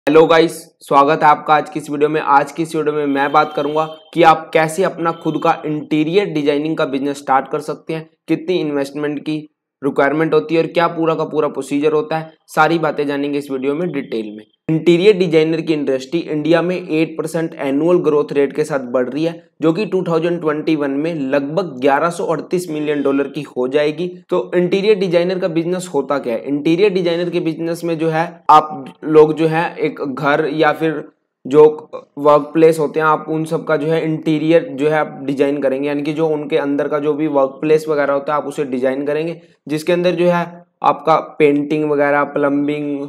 Hello guys, स्वागत है आपका आज की इस वीडियो में। आज की इस वीडियो में मैं बात करूंगा कि आप कैसे अपना खुद का इंटीरियर डिजाइनिंग का बिजनेस स्टार्ट कर सकते हैं, कितनी इन्वेस्टमेंट की रिक्वायरमेंट होती है और क्या पूरा का पूरा प्रोसीजर होता है। सारी बातें जानेंगे इस वीडियो में डिटेल में। इंटीरियर डिजाइनर की इंडस्ट्री इंडिया में 8% एनुअल ग्रोथ रेट के साथ बढ़ रही है, जो कि 2021 में लगभग 1138 मिलियन डॉलर की हो जाएगी। तो इंटीरियर डिजाइनर का बिजनेस होता क्या है? इंटीरियर डिजाइनर के बिजनेस में जो है आप लोग जो है एक घर या फिर जो वर्क प्लेस होते हैं, आप उन सब का जो है इंटीरियर जो है आप डिजाइन करेंगे, यानी कि जो उनके अंदर का जो भी वर्क प्लेस वगैरह होता है आप उसे डिजाइन करेंगे, जिसके अंदर जो है आपका पेंटिंग वगैरह, प्लम्बिंग,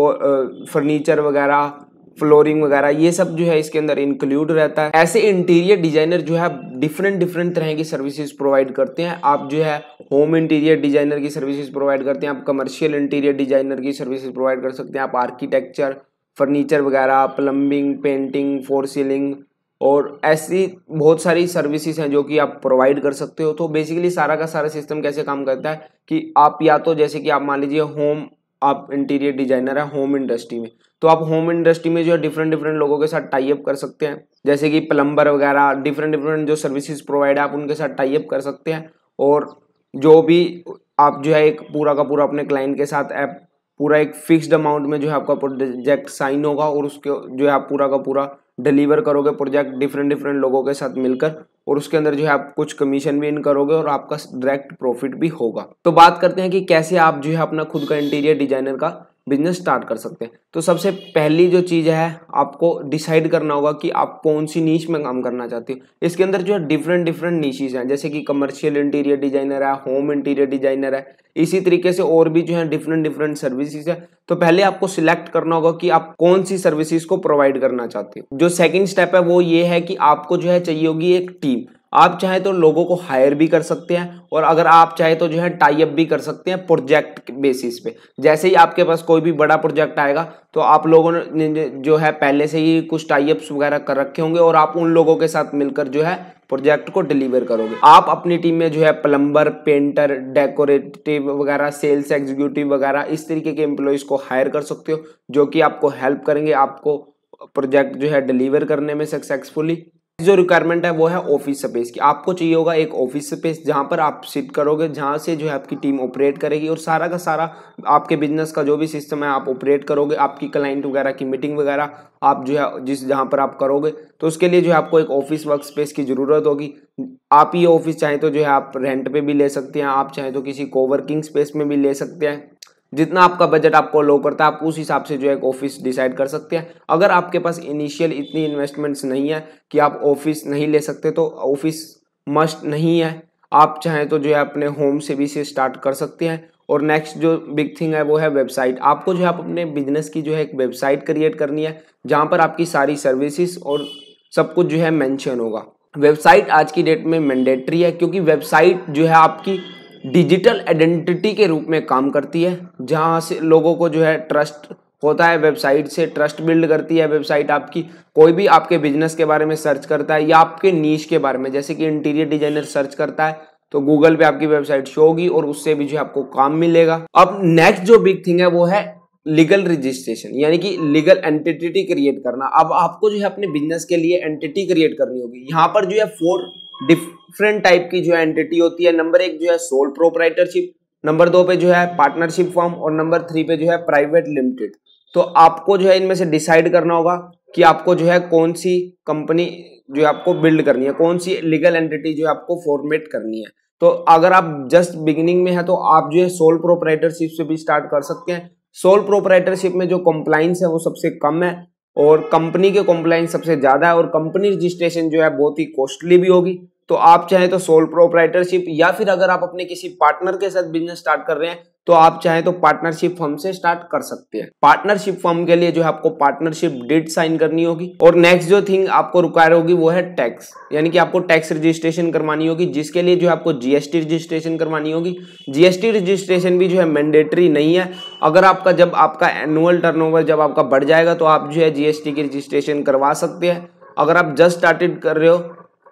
फर्नीचर वगैरह, फ्लोरिंग वगैरह, ये सब जो है इसके अंदर इंक्लूड रहता है। ऐसे इंटीरियर डिजाइनर जो है डिफरेंट तरह की सर्विसेज प्रोवाइड करते हैं। आप जो है होम इंटीरियर डिजाइनर की सर्विसेज प्रोवाइड करते हैं, आप कमर्शियल इंटीरियर डिजाइनर की सर्विसेज प्रोवाइड कर सकते हैं, आप आर्किटेक्चर, फर्नीचर वगैरह, प्लम्बिंग, पेंटिंग, फोर सीलिंग और ऐसी बहुत सारी सर्विसेज हैं जो कि आप प्रोवाइड कर सकते हो। तो बेसिकली सारा का सारा सिस्टम कैसे काम करता है कि आप या तो जैसे कि आप मान लीजिए होम, आप इंटीरियर डिजाइनर है होम इंडस्ट्री में, तो आप होम इंडस्ट्री में जो है डिफरेंट लोगों के साथ टाई अप कर सकते हैं, जैसे कि प्लम्बर वगैरह, डिफरेंट जो सर्विसेज प्रोवाइड है आप उनके साथ टाई अप कर सकते हैं। और जो भी आप जो है एक पूरा का पूरा अपने क्लाइंट के साथ ऐप पूरा एक फिक्स्ड अमाउंट में जो है आपका प्रोजेक्ट साइन होगा और उसके जो है आप पूरा का पूरा डिलीवर करोगे प्रोजेक्ट डिफरेंट लोगों के साथ मिलकर, और उसके अंदर जो है आप कुछ कमीशन भी इन करोगे और आपका डायरेक्ट प्रॉफिट भी होगा। तो बात करते हैं कि कैसे आप जो है अपना खुद का इंटीरियर डिजाइनर का बिजनेस स्टार्ट कर सकते हैं। तो सबसे पहली जो चीज़ है, आपको डिसाइड करना होगा कि आप कौन सी नीश में काम करना चाहते हो। इसके अंदर जो है डिफरेंट नीशेस हैं, जैसे कि कमर्शियल इंटीरियर डिजाइनर है, होम इंटीरियर डिजाइनर है, इसी तरीके से और भी जो है डिफरेंट सर्विसेज है। तो पहले आपको सिलेक्ट करना होगा कि आप कौन सी सर्विसेज को प्रोवाइड करना चाहते हो। जो सेकंड स्टेप है वो ये है कि आपको जो है चाहिए होगी एक टीम। आप चाहे तो लोगों को हायर भी कर सकते हैं और अगर आप चाहे तो जो है टाई अप भी कर सकते हैं प्रोजेक्ट बेसिस पे। जैसे ही आपके पास कोई भी बड़ा प्रोजेक्ट आएगा तो आप लोगों ने जो है पहले से ही कुछ टाई अप्स वगैरह कर रखे होंगे और आप उन लोगों के साथ मिलकर जो है प्रोजेक्ट को डिलीवर करोगे। आप अपनी टीम में जो है प्लम्बर, पेंटर, डेकोरेटिव वगैरह, सेल्स एग्जीक्यूटिव वगैरह इस तरीके के एम्प्लॉयज को हायर कर सकते हो, जो कि आपको हेल्प करेंगे आपको प्रोजेक्ट जो है डिलीवर करने में सक्सेसफुली। जो रिक्वायरमेंट है वो है ऑफिस स्पेस की। आपको चाहिए होगा एक ऑफिस स्पेस जहां पर आप सिट करोगे, जहां से जो है आपकी टीम ऑपरेट करेगी और सारा का सारा आपके बिजनेस का जो भी सिस्टम है आप ऑपरेट करोगे। आपकी क्लाइंट वगैरह की मीटिंग वगैरह आप जो है जहां पर आप करोगे, तो उसके लिए जो है आपको एक ऑफिस वर्क स्पेस की जरूरत होगी। आप ये ऑफिस चाहे तो जो है आप रेंट पे भी ले सकते हैं, आप चाहे तो किसी कोवर्किंग स्पेस में भी ले सकते हैं। जितना आपका बजट आपको लो करता है आप उस हिसाब से जो है एक ऑफिस डिसाइड कर सकते हैं। अगर आपके पास इनिशियल इतनी इन्वेस्टमेंट्स नहीं है कि आप ऑफिस नहीं ले सकते, तो ऑफिस मस्ट नहीं है। आप चाहें तो जो है अपने होम से भी से स्टार्ट कर सकते हैं। और नेक्स्ट जो बिग थिंग है वो है वेबसाइट। आपको जो है अपने बिजनेस की जो है एक वेबसाइट क्रिएट करनी है, जहां पर आपकी सारी सर्विसेज और सब कुछ जो है मेंशन होगा। वेबसाइट आज की डेट में मैंडेटरी है, क्योंकि वेबसाइट जो है आपकी डिजिटल आइडेंटिटी के रूप में काम करती है, जहां से लोगों को जो है ट्रस्ट होता है, वेबसाइट से ट्रस्ट बिल्ड करती है वेबसाइट आपकी। कोई भी आपके बिजनेस के बारे में सर्च करता है या आपके नीश के बारे में, जैसे कि इंटीरियर डिजाइनर सर्च करता है तो गूगल पे आपकी वेबसाइट शो होगी और उससे भी जो है आपको काम मिलेगा। अब नेक्स्ट जो बिग थिंग है वो है लीगल रजिस्ट्रेशन, यानी कि लीगल एंटिटी क्रिएट करना। अब आपको जो है अपने बिजनेस के लिए एंटिटी क्रिएट करनी होगी। यहाँ पर जो है 4 डिफरेंट टाइप की जो है एंटिटी होती है। नंबर 1 जो है सोल प्रोप्राइटरशिप, नंबर 2 पे जो है पार्टनरशिप फॉर्म और नंबर 3 पे जो है प्राइवेट लिमिटेड। तो आपको जो है इनमें से डिसाइड करना होगा कि आपको जो है कौन सी कंपनी जो है आपको बिल्ड करनी है, कौन सी लीगल एंटिटी जो है आपको फॉर्मेट करनी है। तो अगर आप जस्ट बिगिनिंग में है तो आप जो है सोल प्रोप्राइटरशिप से भी स्टार्ट कर सकते हैं। सोल प्रोप्राइटरशिप में जो कंप्लाइंस है वो सबसे कम है और कंपनी के कंप्लाइंस सबसे ज्यादा है और कंपनी रजिस्ट्रेशन जो है बहुत ही कॉस्टली भी होगी। तो आप चाहे तो सोल प्रोप्राइटरशिप, या फिर अगर आप अपने किसी पार्टनर के साथ बिजनेस स्टार्ट कर रहे हैं तो आप चाहे तो पार्टनरशिप फर्म से स्टार्ट कर सकते हैं। पार्टनरशिप फर्म के लिए जो है आपको पार्टनरशिप डीड साइन करनी होगी। और नेक्स्ट जो थिंग आपको रिक्वायर होगी वो है टैक्स, यानी कि आपको टैक्स रजिस्ट्रेशन करवानी होगी, जिसके लिए जो है आपको जीएसटी रजिस्ट्रेशन करवानी होगी। जीएसटी रजिस्ट्रेशन भी जो है मैंडेटरी नहीं है। अगर आपका जब आपका एनुअल टर्नओवर जब आपका बढ़ जाएगा तो आप जो है जीएसटी की रजिस्ट्रेशन करवा सकते हैं। अगर आप जस्ट स्टार्टेड कर रहे हो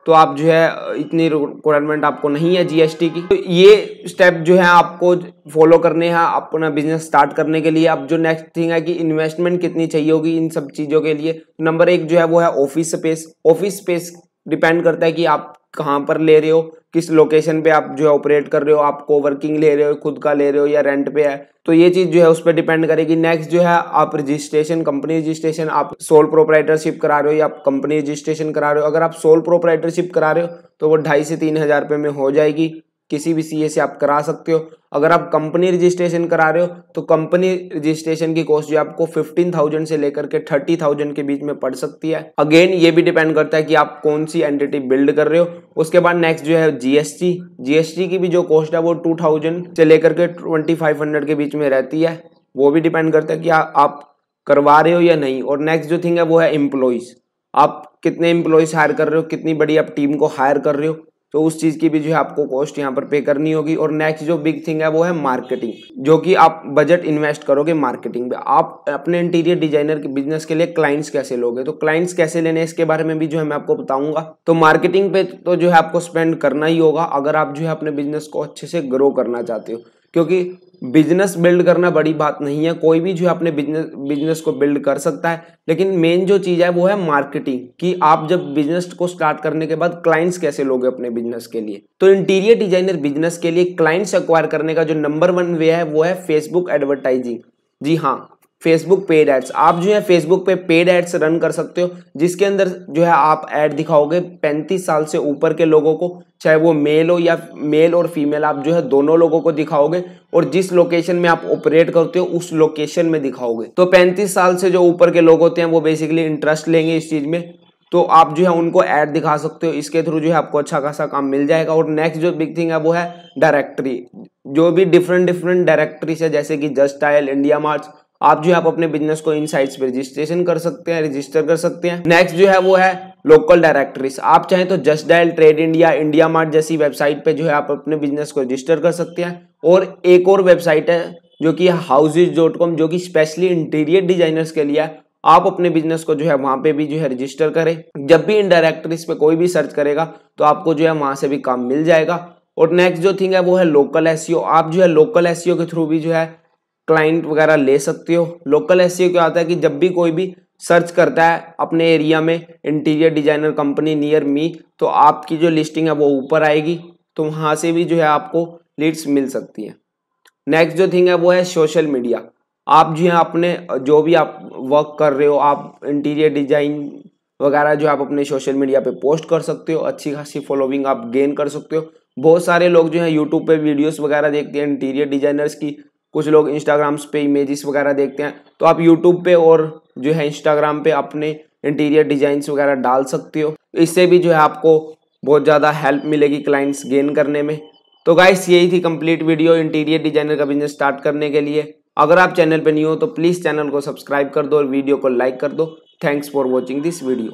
तो आप जो है इतनी रिक्वायरमेंट आपको नहीं है जीएसटी की। तो ये स्टेप जो है आपको फॉलो करने हैं अपना बिजनेस स्टार्ट करने के लिए। अब जो नेक्स्ट थिंग है कि इन्वेस्टमेंट कितनी चाहिए होगी इन सब चीज़ों के लिए। नंबर 1 जो है वो है office space. Office space depend करता है कि आप कहाँ पर ले रहे हो, किस लोकेशन पे आप जो है ऑपरेट कर रहे हो, आप कोवर्किंग ले रहे हो, खुद का ले रहे हो या रेंट पे है, तो ये चीज़ जो है उस पर डिपेंड करेगी। नेक्स्ट जो है आप रजिस्ट्रेशन, कंपनी रजिस्ट्रेशन, आप सोल प्रोप्राइटरशिप करा रहे हो या आप कंपनी रजिस्ट्रेशन करा रहे हो। अगर आप सोल प्रोप्राइटरशिप करा रहे हो तो वो 2,500 से 3,000 रुपये में हो जाएगी, किसी भी सीए से आप करा सकते हो। अगर आप कंपनी रजिस्ट्रेशन करा रहे हो तो कंपनी रजिस्ट्रेशन की कॉस्ट जो आपको 15,000 से लेकर के 30,000 के बीच में पड़ सकती है। अगेन ये भी डिपेंड करता है कि आप कौन सी एंटिटी बिल्ड कर रहे हो। उसके बाद नेक्स्ट जो है जीएसटी की भी जो कॉस्ट है वो 2,000 से लेकर के 2,500 के बीच में रहती है। वो भी डिपेंड करता है कि आप करवा रहे हो या नहीं। और नेक्स्ट जो थिंग है वो है एम्प्लॉइज, आप कितने एम्प्लॉइज हायर कर रहे हो, कितनी बड़ी आप टीम को हायर कर रहे हो, तो उस चीज की भी जो है आपको कॉस्ट यहाँ पर पे करनी होगी। और नेक्स्ट जो बिग थिंग है वो है मार्केटिंग, जो कि आप बजट इन्वेस्ट करोगे मार्केटिंग पे। आप अपने इंटीरियर डिजाइनर के बिजनेस के लिए क्लाइंट्स कैसे लोगे, तो क्लाइंट्स कैसे लेने इसके बारे में भी जो है मैं आपको बताऊंगा। तो मार्केटिंग पे तो जो है आपको स्पेंड करना ही होगा अगर आप जो है अपने बिजनेस को अच्छे से ग्रो करना चाहते हो, क्योंकि बिजनेस बिल्ड करना बड़ी बात नहीं है, कोई भी जो है अपने बिजनेस को बिल्ड कर सकता है। लेकिन मेन जो चीज है वो है मार्केटिंग, कि आप जब बिजनेस को स्टार्ट करने के बाद क्लाइंट्स कैसे लोगे अपने बिजनेस के लिए। तो इंटीरियर डिजाइनर बिजनेस के लिए क्लाइंट्स एक्वायर करने का जो नंबर 1 वे है वो है फेसबुक एडवर्टाइजिंग। जी हाँ, फेसबुक पेड एड्स। आप जो है फेसबुक पे पेड एड्स रन कर सकते हो, जिसके अंदर जो है आप ऐड दिखाओगे 35 साल से ऊपर के लोगों को, चाहे वो मेल हो या मेल और फीमेल, आप जो है दोनों लोगों को दिखाओगे। और जिस लोकेशन में आप ऑपरेट करते हो उस लोकेशन में दिखाओगे। तो 35 साल से जो ऊपर के लोग होते हैं वो बेसिकली इंटरेस्ट लेंगे इस चीज में, तो आप जो है उनको ऐड दिखा सकते हो। इसके थ्रू जो है आपको अच्छा खासा काम मिल जाएगा। और नेक्स्ट जो बिग थिंग है वो है डायरेक्टरी। जो भी डिफरेंट डायरेक्टरीज है जैसे कि जस्ट डायल, इंडिया मार्ट, आप जो है आप अपने बिजनेस को इन साइट्स पे रजिस्ट्रेशन कर सकते हैं, रजिस्टर कर सकते हैं। नेक्स्ट जो है वो है लोकल डायरेक्टरीज। आप चाहें तो just dial, trade India, India mart जैसी वेबसाइट पे जो है आप अपने बिजनेस को रजिस्टर कर सकते हैं। और एक और वेबसाइट है जो कि houses.com, जो कि स्पेशली इंटीरियर डिजाइनर्स के लिए है। आप अपने बिजनेस को जो है वहां पे भी जो है रजिस्टर करें। जब भी इन डायरेक्टरीज पे कोई भी सर्च करेगा तो आपको जो है वहां से भी काम मिल जाएगा। और नेक्स्ट जो थिंग है वो है लोकल एसईओ। आप जो है लोकल एसईओ के थ्रू भी जो है क्लाइंट वगैरह ले सकते हो। लोकल एसईओ क्या होता है कि जब भी कोई भी सर्च करता है अपने एरिया में interior designer company near me, तो आपकी जो लिस्टिंग है वो ऊपर आएगी, तो वहां से भी जो है आपको लीड्स मिल सकती है। नेक्स्ट जो थिंग है वो है सोशल मीडिया। आप जो है अपने जो भी आप वर्क कर रहे हो, आप इंटीरियर डिजाइन वगैरह जो आप अपने सोशल मीडिया पे पोस्ट कर सकते हो, अच्छी खासी फॉलोइंग आप गेन कर सकते हो। बहुत सारे लोग जो है यूट्यूब पे वीडियोस वगैरह देखते हैं इंटीरियर डिजाइनर्स की, कुछ लोग इंस्टाग्राम्स पे इमेजेस वगैरह देखते हैं, तो आप यूट्यूब पे और जो है इंस्टाग्राम पे अपने इंटीरियर डिजाइंस वगैरह डाल सकते हो। इससे भी जो है आपको बहुत ज़्यादा हेल्प मिलेगी क्लाइंट्स गेन करने में। तो गाइस यही थी कंप्लीट वीडियो इंटीरियर डिजाइनर का बिजनेस स्टार्ट करने के लिए। अगर आप चैनल पे न्यू हो तो प्लीज़ चैनल को सब्सक्राइब कर दो और वीडियो को लाइक कर दो। Thanks for watching this video.